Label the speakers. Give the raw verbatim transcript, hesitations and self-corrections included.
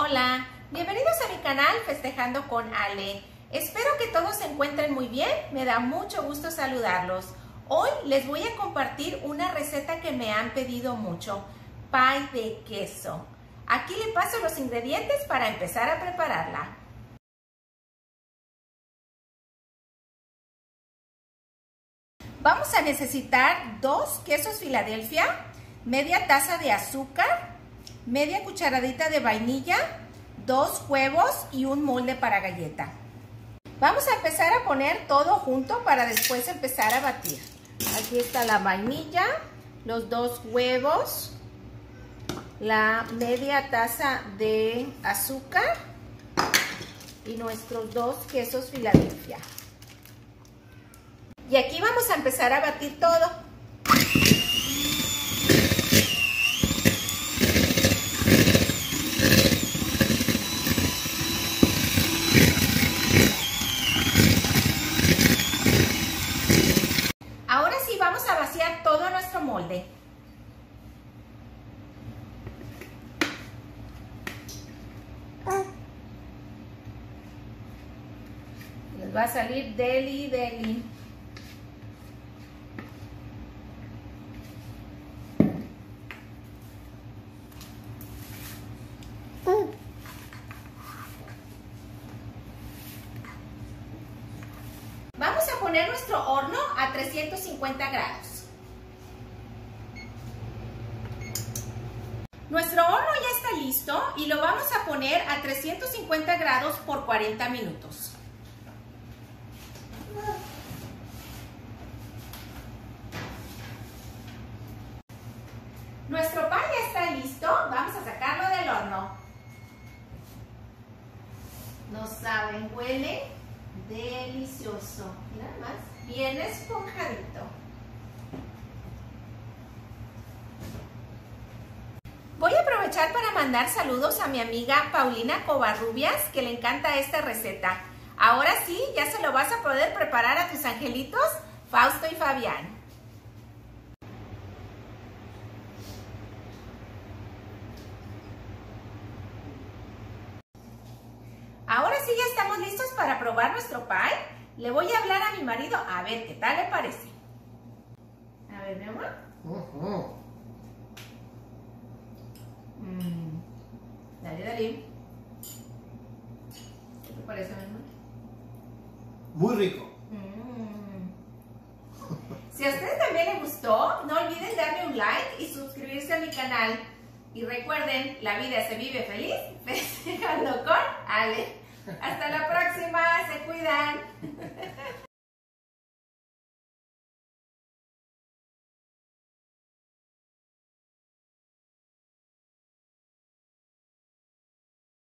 Speaker 1: Hola, bienvenidos a mi canal Festejando con Ale. Espero que todos se encuentren muy bien, me da mucho gusto saludarlos. Hoy les voy a compartir una receta que me han pedido mucho, pie de queso. Aquí le paso los ingredientes para empezar a prepararla. Vamos a necesitar dos quesos Filadelfia, media taza de azúcar, media cucharadita de vainilla, dos huevos y un molde para galleta. Vamos a empezar a poner todo junto para después empezar a batir. Aquí está la vainilla, los dos huevos, la media taza de azúcar y nuestros dos quesos Filadelfia. Y aquí vamos a empezar a batir todo. Ahora sí vamos a vaciar todo nuestro molde. Les va a salir deli deli. Vamos a poner nuestro horno a trescientos cincuenta grados. Nuestro horno ya está listo y lo vamos a poner a trescientos cincuenta grados por cuarenta minutos. Nuestro pan ya está listo, vamos a sacarlo del horno. No saben, huele delicioso. Mira más, bien esponjadito. Voy a aprovechar para mandar saludos a mi amiga Paulina Covarrubias, que le encanta esta receta. Ahora sí, ya se lo vas a poder preparar a tus angelitos, Fausto y Fabián. Ahora sí ya estamos listos para probar nuestro pie. Le voy a hablar a mi marido a ver qué tal le parece. A ver, mi amor.
Speaker 2: Uh-huh.
Speaker 1: Mm. Dale, dale. ¿Qué te parece, mi amor?
Speaker 2: Muy rico.
Speaker 1: Mm. Si a ustedes también les gustó, no olviden darle un like y suscribirse a mi canal. Y recuerden, la vida se vive feliz festejando con Ale. Hasta la próxima, se cuidan.